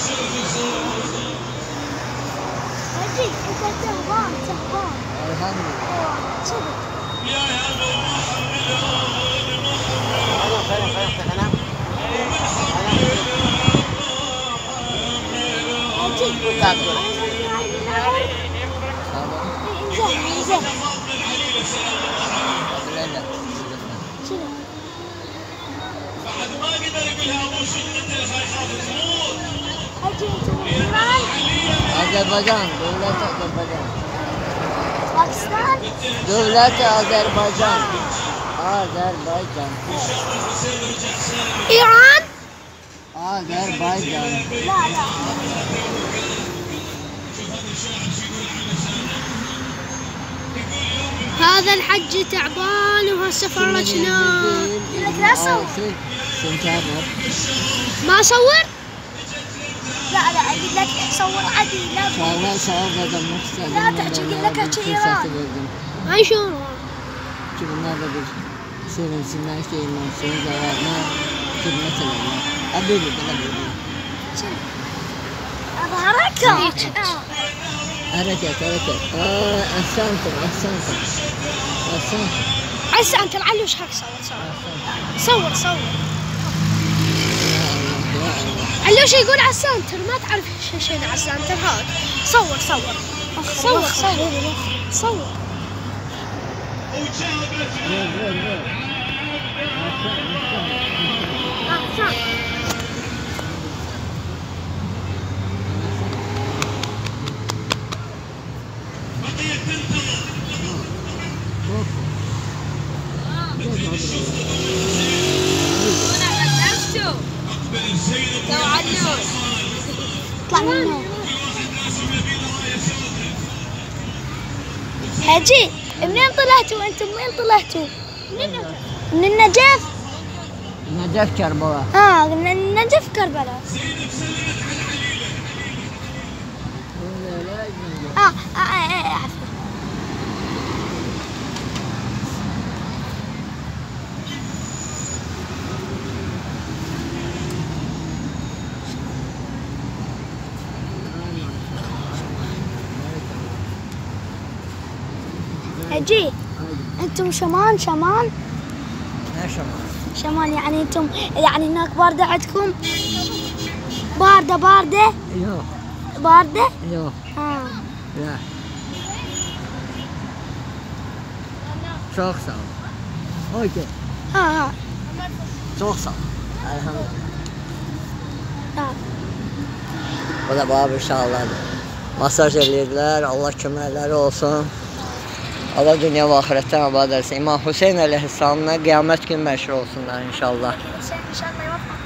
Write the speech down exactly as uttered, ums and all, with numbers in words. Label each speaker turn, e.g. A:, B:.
A: هجي انت تهبان تهبان.
B: الحمدلله.
A: صدق.
B: خلاص خلاص خلاص
A: هجي. انزل انزل. شنو؟
C: بعد ما قدر يقولها ابو شقته يخاف تموت.
A: هجي انت من ايران؟
B: أذربيجان، دولة أذربيجان.
A: باكستان؟
B: دولة أذربيجان. أذربيجان.
A: ايران؟
B: أذربيجان.
A: لا لا.
D: هذا الحج تعبان وهسه فرجنا.
A: لك لا صور.
B: سنتابر.
D: ما اصور؟
A: لا لا اقول لك صور عادي لا.
B: والله صور بدل مختلف.
A: لا تحكي اقول لك هيك ايران.
D: هاي شلون؟
B: شوف النهارده بيصير سمعت شيء من سوين زوارنا كيف مثلا أبيض بالأبيض.
A: أظهرك.
B: حركة حركة. آه أحسنتم أحسنتم أحسنتم.
D: عسى انت العلوش حق صور صور صور. علوش يقول على السنتر ما تعرف شيء على السنتر. هات صور صور صور صور صور.
A: اطلع منه. هجي منين طلعتوا انتم؟ وين طلعتوا؟ من النجف.
B: نجف كربلاء.
A: اه من النجف كربلاء. اه اه اه عفوا. هجي انتم شمال شمال؟
B: لا شمال.
A: شمال يعني انتم يعني هناك باردة عندكم؟ باردة باردة؟
B: ايوه.
A: باردة؟
B: ايوه.
A: اه.
B: لا. çok sağ ol. Okey.
A: اه اه.
B: Çok sağ ol. Elhamdülillah.
A: اه.
B: Bu da bana bir şahlardır. Masaj eləyirlər, Allah köməkləri olsun. Allah dünya və ahirətdən abad etsin. İmam Hüseyin əleyhissalamla qiyamət günü məşhur olsunlar inşallah.
A: ان شاء الله يوفقك.